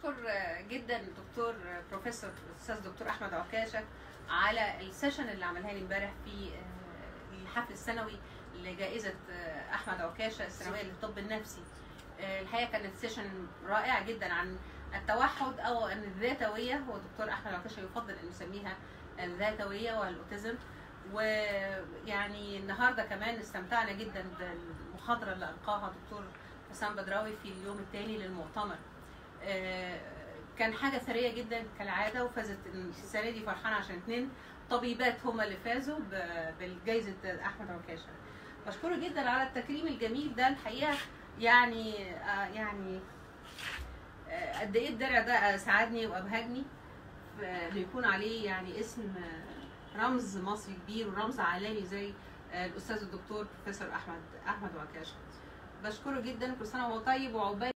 بشكر جدا الدكتور بروفيسور الاستاذ دكتور احمد عكاشه على السيشن اللي عملها لي امبارح في الحفل السنوي لجائزه احمد عكاشه السنويه للطب النفسي. الحقيقه كانت سيشن رائعه جدا عن التوحد او ان الذاتويه. هو الدكتور احمد عكاشه يفضل ان يسميها الذاتويه والاوتيزم. ويعني النهارده كمان استمتعنا جدا بالمحاضره اللي القاها الدكتور حسام بدراوي في اليوم الثاني للمؤتمر. كان حاجه ثريه جدا كالعاده، وفازت السنه دي فرحانه عشان 2 طبيبات هما اللي فازوا بالجائزه احمد عكاشه. بشكره جدا على التكريم الجميل ده. الحقيقه يعني قد ايه الدرع ده ساعدني وابهجني انه يكون عليه يعني اسم رمز مصري كبير ورمز عالمي زي الاستاذ الدكتور بروفيسور احمد عكاشه. بشكره جدا، كل سنه وهو طيب وعقبال